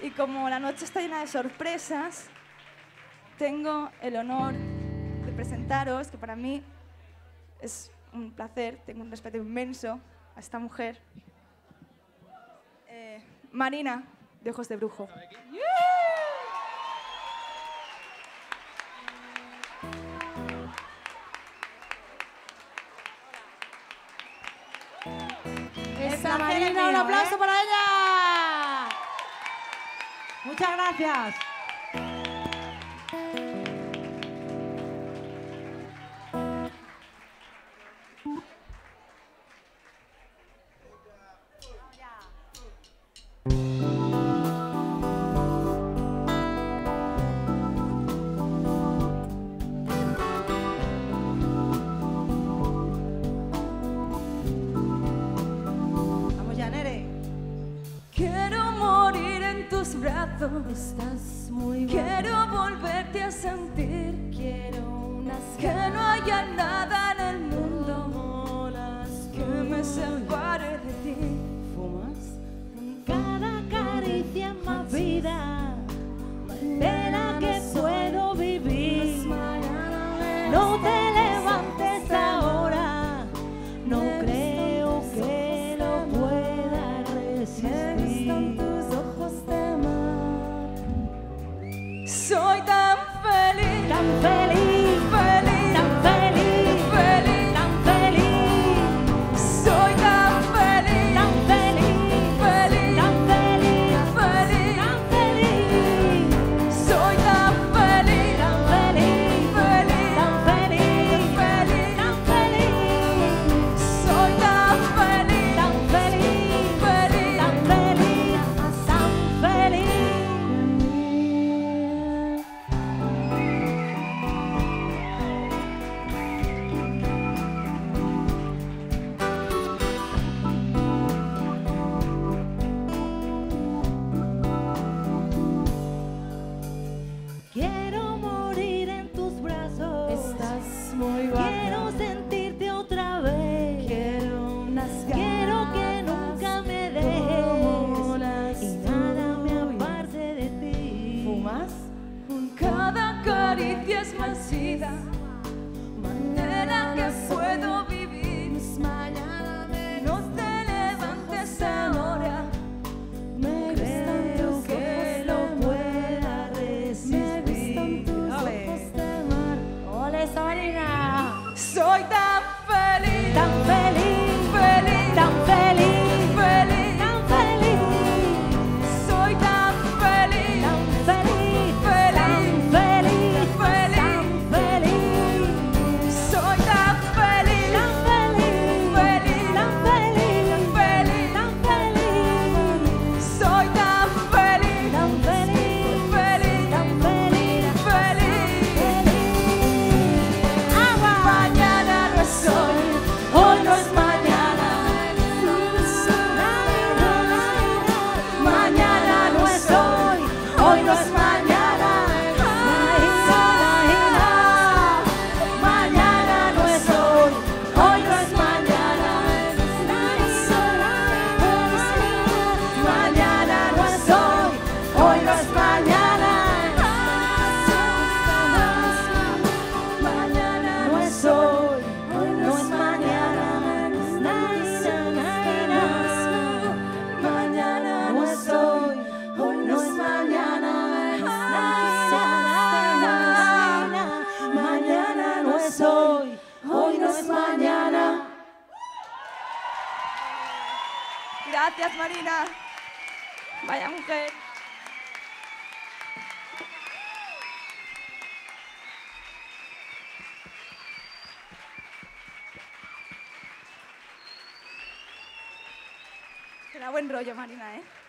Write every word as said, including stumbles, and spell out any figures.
Y como la noche está llena de sorpresas, tengo el honor de presentaros, que para mí es un placer, tengo un respeto inmenso a esta mujer, eh, Marina, de Ojos de Brujo. ¡Esa Marina! ¡Un aplauso para ella! Muchas gracias. Quiero morir en tus brazos, Estás muy quiero volverte a sentir, quiero unas que no haya nada en el mundo como las que me separe de ti. fumas. Cada caricia es más vida de la que puedo vivir. No te levantes ahora, no creo que lo pueda resistir. Soy tan feliz, Tan feliz, feliz, tan feliz, feliz, tan feliz, soy tan feliz, tan feliz, feliz, tan feliz, feliz, tan feliz, soy tan feliz, tan feliz, feliz, tan feliz, feliz, tan feliz, soy tan feliz, tan feliz, feliz, tan feliz, tan feliz. Quiero morir en tus brazos. Estás muy Quiero sentirte otra vez. Quiero unas Quiero que nunca me dejes y nada me aparte de ti. ¿Fumas? Cada caricia es más vida, manera que puedo vivir. No te levantes ahora, Me creo que lo pueda resistir. ¡Ole, esa Marina! soy tan feliz, Tan feliz, feliz, tan feliz, feliz, tan feliz, soy tan feliz, tan feliz, feliz, tan feliz, feliz, tan feliz, soy tan feliz, tan feliz, feliz, tan feliz, feliz, tan feliz, soy tan feliz, tan feliz, feliz, tan feliz, feliz. agua. Mañana no es hoy, Hoy no es mañana. Mañana no es hoy. Hoy no es mañana. Mañana no es hoy. Hoy no es mañana. Mañana no es hoy. Hoy no es mañana. Mañana no es hoy. Hoy no es mañana. Mañana no es hoy. Hoy no es mañana. Mañana no es hoy. Hoy no es mañana. Gracias, Marina. Vaya mujer. Te da buen rollo, Marina, ¿eh?